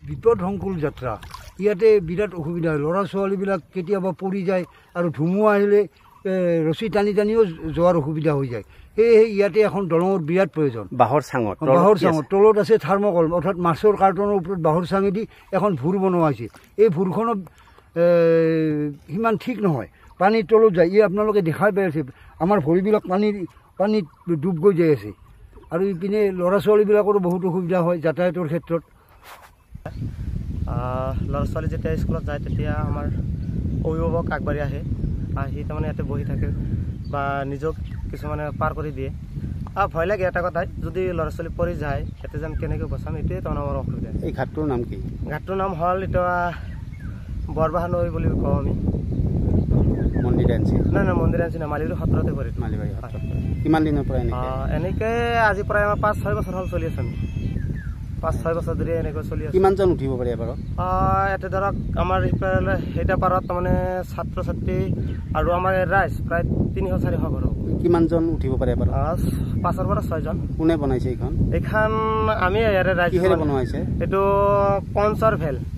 বিপদসংকুল যাত্ৰা ইয়াতে বিৰাট অসুবিধা হয় ল'ৰা ছোৱালীবিলাক কেতিয়াবা পৰি যায় আৰু ধুমুহা আহিলে ৰছী টানি টানিও যোৱাৰ অসুবিধা হৈ যায় সেয়েহে ইয়াতে এখন দলঙৰ বিৰাট প্ৰয়োজন বাঁহৰ চাঙত তলত আছে থাৰ্মকল অৰ্থাৎ মাছৰ কাৰ্টনৰ ওপৰত বাঁহৰ চাঙেদি এখন ভূৰ বনোৱা হৈছে এই ভূৰখনো সিমান ঠিক নহয় পানীৰ তলত যায় ই আপোনালোকে দেখাই পাই আছে আমাৰ ভৰিবিলাক পানীত ডুব গৈ যাই আছে আৰু ইপিনে ল'ৰা ছোৱালীবিলাকৰো বহুত অসুবিধা হয় যাতায়াতৰ ক্ষেত্ৰত ল'ৰা ছোৱালী যেতিয়া স্কুলত যায় তেতিয়া আমাৰ অভিভাৱক আগবাঢ়ি আহে আহি তাৰমানে ইয়াতে বহি থাকে বা নিজক কিছুমানে পাৰ কৰি দিয়ে ভয় লাগে এটা কথাই যদি ল'ৰা ছোৱালী পৰি যায় ইয়াতে যেন কেনেকৈ বচাম এইটোৱে তাৰমানে আমাৰ অসুবিধা এই ঘাটটোৰ নাম কি ঘাটটোৰ নাম হ'ল এতিয়া বৰবাহা নৈ বুলি কওঁ আমি মন্দিৰাঞ্চি নাই মন্দিৰাঞ্চি নাই মালিবাৰী সত্ৰতে কৰি মালিবাৰী কিমান দিনৰ পৰা এনেকৈ আজি প্ৰায় আমাৰ 5-6 বছৰ হ'ল চলি আছে আমি 5-6 বছৰ ধৰি এনেকৈ চলি আছে কিমানজন উঠিব পাৰে এবাৰ ইয়াতে ধৰক আমাৰ সিফালে সেইটা পাৰত তাৰমানে ছাত্ৰ ছাত্ৰী আৰু আমাৰ ৰাইজ প্ৰায় 300-400 ঘৰ হ'ব কিমানজন উঠিব পাৰে এবাৰ 5-ৰ পৰা 6জন কোনে বনাইছে এইখন আমি ইয়াৰে ৰাইজ কিহেৰে বনোৱা হৈছে এইটো কনচৰ ভেল